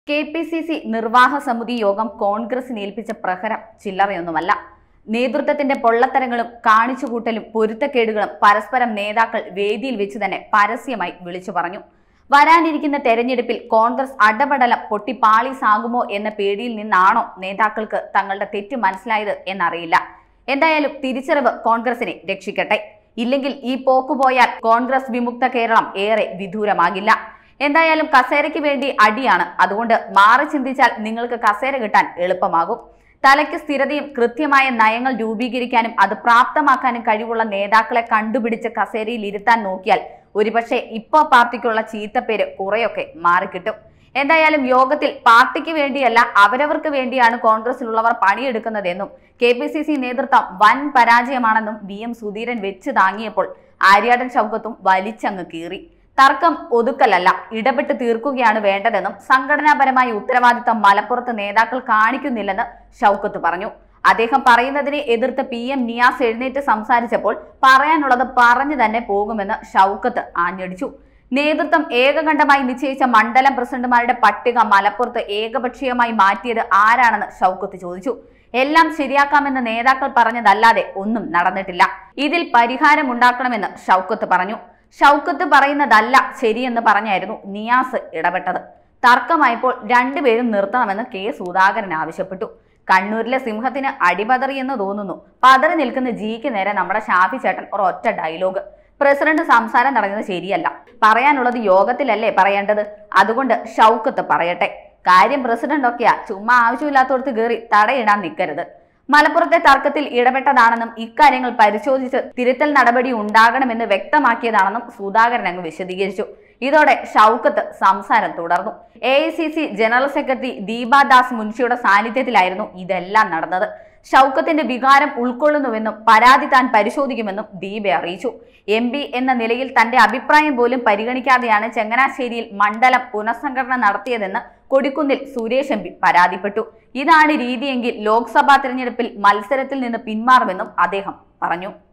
KPCC നിർവാഹക സമിതി യോഗം കോൺഗ്രസിന് ഏൽപ്പിച്ച പ്രഹരം ചില്ലറയൊന്നുമല്ല. നേതൃത്വത്തിന്റെ പൊള്ളത്തരങ്ങളും കാണിച്ചുകൂട്ടലും പൊരുത്തക്കേടുകളും പരസ്പരം നേതാക്കൾ വേദിയിൽ വെച്ച് തന്നെ പരസ്യമായി വിളിച്ചു പറഞ്ഞു. വരാനിരിക്കുന്ന തെരഞ്ഞെടുപ്പിൽ കോൺഗ്രസ് അടപടലം പൊട്ടി പാളീസാകുമോ എന്ന പേടിയിൽ നിന്നാണോ നേതാക്കൾക്ക് തങ്ങളുടെ തെറ്റ് മനസ്സിലായത് എന്നറിയില്ല. എന്തായാലും തിരിച്ചറിവ് കോൺഗ്രസിനെ രക്ഷിക്കട്ടെ. ഇല്ലെങ്കിൽ ഈ പോക്കുപോയാൽ കോൺഗ്രസ് വിമുക്ത കേരളം ഏറെ വിദൂരമാകില്ല. എന്തായാലും കസേരയ്ക്ക് വേണ്ടി അടിയാണ്. അതുകൊണ്ട് മാറി ചിന്തിച്ചാൽ നിങ്ങൾക്ക് കസേര കിട്ടാൻ എളുപ്പമാകും. തലയ്ക്ക് സ്ഥിരതയും കൃത്യമായ നയങ്ങൾ രൂപീകരിക്കാനും അത് പ്രാപ്തമാക്കാനും കഴിവുള്ള നേതാക്കളെ കണ്ടുപിടിച്ച് കസേരയിൽ ഇരുത്താൻ നോക്കിയാൽ ഒരുപക്ഷെ ഇപ്പോ പാർട്ടിക്കുള്ള ചീത്തപ്പേര് കുറെയൊക്കെ മാറിക്കിട്ടും. എന്തായാലും യോഗത്തിൽ പാർട്ടിക്ക് വേണ്ടിയല്ല അവരവർക്ക് വേണ്ടിയാണ് കോൺഗ്രസിലുള്ളവർ പണിയെടുക്കുന്നതെന്നും കെപിസിസി നേതൃത്വം വൻ പരാജയമാണെന്നും VM സുധീരൻ വെച്ച് താങ്ങിയപ്പോൾ ആര്യാടൻ ഷൗക്കത്തും വലിച്ചങ്ങ് കീറി. തർക്കം ഒതുക്കലല്ല, ഇടപെട്ട് തീർക്കുകയാണ് വേണ്ടതെന്നും സംഘടനാപരമായ ഉത്തരവാദിത്തം മലപ്പുറത്ത് നേതാക്കൾ കാണിക്കുന്നില്ലെന്ന് ഷൗക്കത്ത് പറഞ്ഞു. അദ്ദേഹം പറയുന്നതിനെ എതിർത്ത് PM നിയാസ് എഴുന്നേറ്റ് സംസാരിച്ചപ്പോൾ പറയാനുള്ളത് പറഞ്ഞു തന്നെ പോകുമെന്ന് ഷൗക്കത്ത് ആഞ്ഞടിച്ചു. നേതൃത്വം ഏകകണ്ഠമായി നിശ്ചയിച്ച മണ്ഡലം പ്രസിഡന്റുമാരുടെ പട്ടിക മലപ്പുറത്ത് ഏകപക്ഷീയമായി മാറ്റിയത് ആരാണെന്ന് ഷൗക്കത്ത് ചോദിച്ചു. എല്ലാം ശരിയാക്കാമെന്ന് നേതാക്കൾ പറഞ്ഞതല്ലാതെ ഒന്നും നടന്നിട്ടില്ല. ഇതിൽ പരിഹാരം ഉണ്ടാക്കണമെന്ന് ഷൗക്കത്ത് പറഞ്ഞു. ഷൗക്കത്ത് പറയുന്നതല്ല ശരിയെന്ന് പറഞ്ഞായിരുന്നു നിയാസ് ഇടപെട്ടത്. തർക്കമായപ്പോൾ രണ്ടുപേരും നിർത്തണമെന്ന് K സുധാകരൻ ആവശ്യപ്പെട്ടു. കണ്ണൂരിലെ സിംഹത്തിന് അടിപതറിയെന്ന് തോന്നുന്നു. പതറി നിൽക്കുന്ന ജിക്ക് നേരെ നമ്മുടെ ഷാഫി ചേട്ടൻ ഒരൊറ്റ ഡയലോഗ്. പ്രസിഡന്റ് സംസാരം നടന്നത് ശരിയല്ല, പറയാനുള്ളത് യോഗത്തിലല്ലേ പറയേണ്ടത്, അതുകൊണ്ട് ഷൗക്കത്ത് പറയട്ടെ. കാര്യം പ്രസിഡന്റ് ഒക്കെയാ, ചുമ്മാ ആവശ്യമില്ലാത്തടത്ത് കയറി തടയിടാൻ നിൽക്കരുത്. മലപ്പുറത്തെ തർക്കത്തിൽ ഇടപെട്ടതാണെന്നും ഇക്കാര്യങ്ങൾ പരിശോധിച്ച് തിരുത്തൽ നടപടി ഉണ്ടാകണമെന്ന് വ്യക്തമാക്കിയതാണെന്നും സുധാകരൻ അങ്ങ് വിശദീകരിച്ചു. ഇതോടെ ഷൗക്കത്ത് സംസാരം തുടർന്നു. AICC ജനറൽ സെക്രട്ടറി ദീപാദാസ് മുൻഷിയുടെ സാന്നിധ്യത്തിലായിരുന്നു ഇതെല്ലാം നടന്നത്. ഷൗക്കത്തിന്റെ വികാരം ഉൾക്കൊള്ളുന്നുവെന്നും പരാതി താൻ പരിശോധിക്കുമെന്നും ദീപ അറിയിച്ചു. MP എന്ന നിലയിൽ തന്റെ അഭിപ്രായം പോലും പരിഗണിക്കാതെയാണ് ചങ്ങനാശ്ശേരിയിൽ മണ്ഡലം പുനഃസംഘടന നടത്തിയതെന്ന് കൊടിക്കുന്നിൽ സുരേഷ് MP പരാതിപ്പെട്ടു. ഇതാണ് രീതിയെങ്കിൽ ലോക്സഭാ തെരഞ്ഞെടുപ്പിൽ മത്സരത്തിൽ നിന്ന് പിന്മാറുമെന്നും അദ്ദേഹം പറഞ്ഞു.